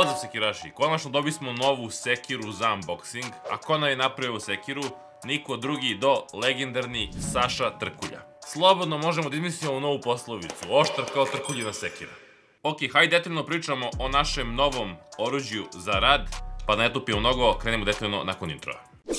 Pozdrav sekiraši, konačno dobismo novu sekiru za unboxing, a ko nam je napravio ovu sekiru? Niko drugi do legendarni Saša Trkulja. Slobodno možemo da izmislimo novu poslovicu, oštar kao Trkuljina sekira. Ok, hajde detaljno pričamo o našem novom oruđu za rad, pa da ne tupimo mnogo, krenemo detaljno nakon introa.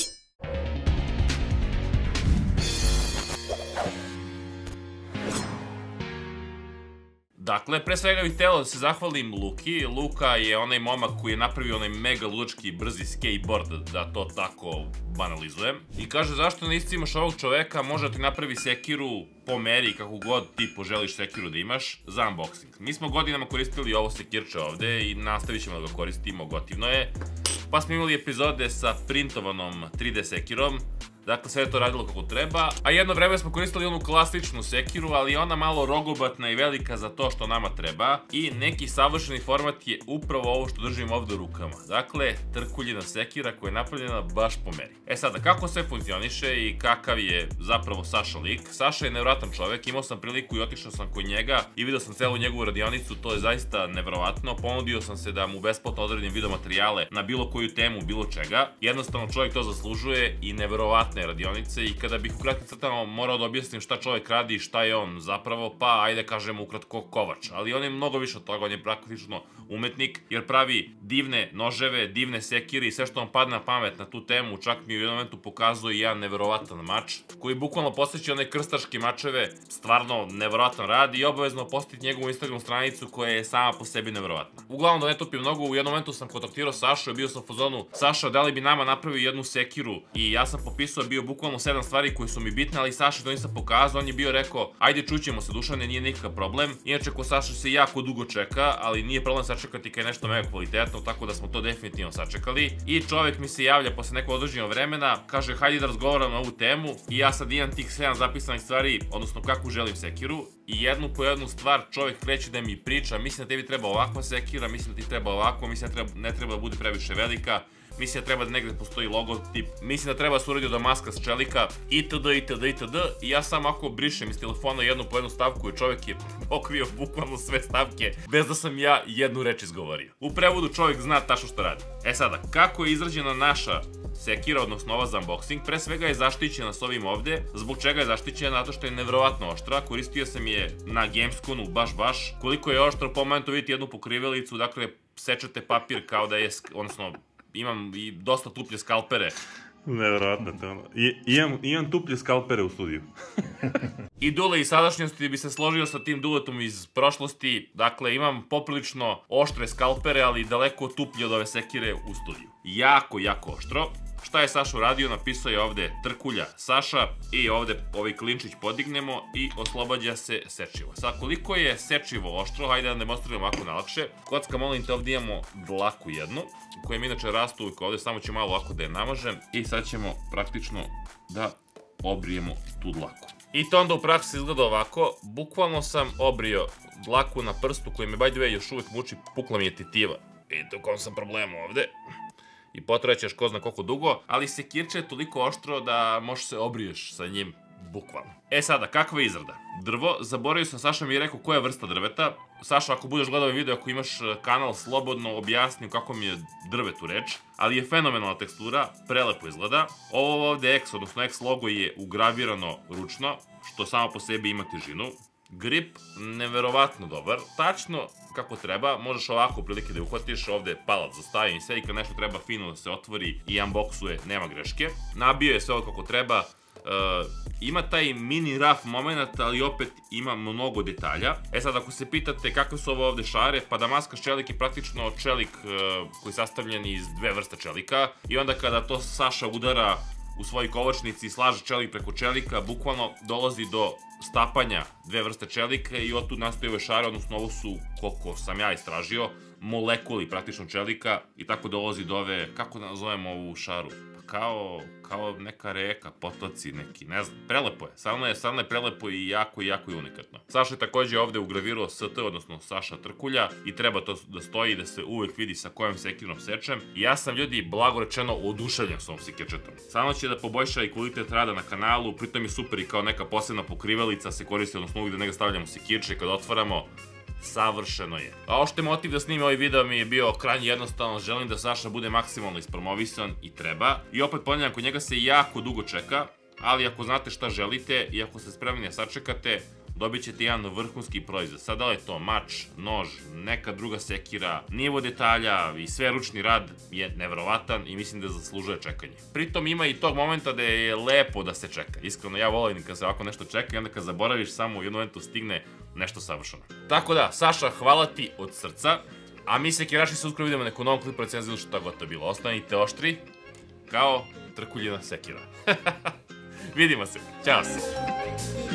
Dakle, pre svega bih hteo da se zahvalim Luki. Luka je onaj momak koji je napravio onaj mega ludački brzi skateboard, da to tako banalizujem. I kaže, zašto ne imaš ovog čoveka, može da ti napravi sekiru po meri kako god ti poželiš sekiru da imaš za unboxing. Mi smo godinama koristili ovo sekirče ovde i nastavit ćemo da ga koristimo, gotivno je. Pa smo imali epizode sa printovanom 3D sekirom. Dakle, sve je to radilo kako treba, a jedno vreme smo koristili onu klasičnu sekiru, ali ona malo rogobatna i velika za to što nama treba i neki savršeni format je upravo ovo što držim ovde u rukama. Dakle, Trkuljina sekira koja je napravljena baš po meri. E sada, kako sve funkcioniše i kakav je zapravo Saša lik? Saša je nevratan čovek, imao sam priliku i otišao sam kod njega i vidio sam celu njegovu radionicu, to je zaista neverovatno. Ponudio sam se da mu besplatno odredim videomaterijale na bilo koju temu, bilo čega. Jednostavno čovjek to zaslužuje i neverovatno radionice i kada bih u kratkim crtama morao da objasnim šta čovjek radi i šta je on zapravo, pa ajde kažemo ukratko kovač. Ali on je mnogo više od toga, on je praktično umetnik jer pravi divne noževe, divne sekire i sve što vam padne na pamet na tu temu. Čak mi u jednom momentu pokazuje jedan neverovatan mač koji bukvalno posjeća one krstaške mačeve, stvarno neverovatan rad i obavezno posetiti njegovu Instagram stranicu koja je sama po sebi neverovatna. Uglavnom da ne topim mnogo, u jednom momentu sam kontaktirao Sašu i bio sam u fazonu, Saša, da li bi nama napravio jednu sekiru i ja sam popisao bio bukvalno 7 stvari koje su mi bitne, ali Saši to nisam pokazao, on je bio rekao, ajde čućemo se Dušane, nije nikakav problem. Inače, ko Saša se jako dugo čeka, ali nije problem sačekati kad je nešto mega kvalitetno, tako da smo to definitivno sačekali. I čovjek mi se javlja posle nekog određenog vremena, kaže, hajde da razgovaram na ovu temu i ja sad imam tih 7 zapisanih stvari, odnosno kakvu želim sekiru i jednu po jednu stvar čovjek kreće da mi priča, mislim da tebi treba ovakva sekira, mislim da ti treba ovako, mislim da ne treba da bude previše velika, mislim da treba da negde postoji logotip, mislim da treba da se uradi od maska s čelika, itd. I ja sam ako brišem iz telefona jednu po jednu stavku i čovjek je pokrio bukvalno sve stavke bez da sam ja jednu reč izgovorio. U prevodu čovjek zna tačno što radi. E sada, kako je izrađena naša sekira, odnosno ova za unboxing, pre svega je zaštićena s ovim ovde. Zbog čega je zaštićena? Zato što je nevjerovatno oštra. Koristio sam je na Gamesconu baš. Koliko je oštra, po momentu vidite jednu pokrivalicu, dakle sečete papir kao da je, odnosno imam i dosta tuplje skalpere. Nevjerojatno to ono. Imam tuplje skalpere u studiju. I Dule iz sadašnjosti bi se složio sa tim Duletom iz prošlosti. Dakle, imam poprilično oštre skalpere, ali daleko tuplje od ove sekire u studiju. Jako oštro. Šta je Saša uradio? Napisao je ovde Trkulja Saša i ovde ovaj klinčić podignemo i oslobađa se sečivo. Sad, koliko je sečivo oštro, hajde da demonstriramo ovako najlakše. Kocka, molim te, ovdje imamo dlaku jednu, koja mi inače rastu uvijek ovde, samo ću malo ovako da je namažem i sad ćemo praktično da obrijemo tu dlaku. I to onda u praksi izgleda ovako, bukvalno sam obrio dlaku na prstu koji me by the way još uvijek muči, pukla mi je tetiva. Vidite u kom sam problemu ovde. I potraćeš ko zna koliko dugo, ali sekirče je toliko oštro da možeš se obriješ sa njim, bukvalno. E sada, kakva je izrada? Drvo, zaboravio sam, Saša mi je rekao koja je vrsta drveta. Saša, ako budeš gledao ovaj video, ako imaš kanal, slobodno objasni kako mi je drvetu reč, ali je fenomenalna tekstura, prelepo izgleda. Ovo ovde X, odnosno X logo je ugravirano ručno, što samo po sebi ima težinu. Grip, neverovatno dobar, tačno kako treba, možeš ovako prilike da uhvatiš, ovde je palac za stavljanje i sve i kad nešto treba fino da se otvori i unboxuje, nema greške. Nabio je sve ovo kako treba, ima taj mini raf moment, ali opet ima mnogo detalja. E sad, ako se pitate kakve su ovo ovde šare, pa Damaskas čelik je praktično čelik koji je sastavljen iz dve vrste čelika i onda kada to Saša udara u svojoj kovačnici i slaže čelik preko čelika, bukvalno dolazi do stapanja dve vrste čelika i otud nastoji ove šare, odnosno ovo su, koliko sam ja istražio, molekuli praktično čelika i tako dolazi do ove, kako da nazovemo ovu šaru? Kao neka reka, potoci neki, ne znam, prelepo je. Stvarno je prelepo i jako unikatno. Saša je takođe ovde ugravirao ST, odnosno Saša Trkulja i treba to da stoji da se uvek vidi sa kojom sekirom sečem. I ja sam, ljudi, blago rečeno oduševljen s ovom sekirčetom. Samo će da poboljša i kvalitet rada na kanalu, pritom je super i kao neka posebna pokrivalica se koristi, odnosno uvijek da njega stavljamo sekirče kada otvaramo. savršeno je. A ovo što je motiv da snimim ovaj video mi je bio krajnje jednostavno, želim da Saša bude maksimalno ispromovisan i treba. I opet ponavljam, kod njega se jako dugo čeka, ali ako znate šta želite i ako ste spremni da sačekate, dobit ćete jedan vrhunski proizvod. Sad da li je to mač, nož, neka druga sekira, nivo detalja i sve ručni rad je neverovatan i mislim da zaslužuje čekanje. Pritom ima i tog momenta da je lepo da se čeka. Iskreno, ja volim kad se ovako nešto čeka i onda kad zaboraviš samo u jednom momentu stigne nešto savršeno. Tako da, Saša, hvala ti od srca, a mi sekiraši se uskoro vidimo neku novom klipu recenziju šta god to bilo. Ostanite oštri, kao trkuljina sekira. Vidimo se, ćao se!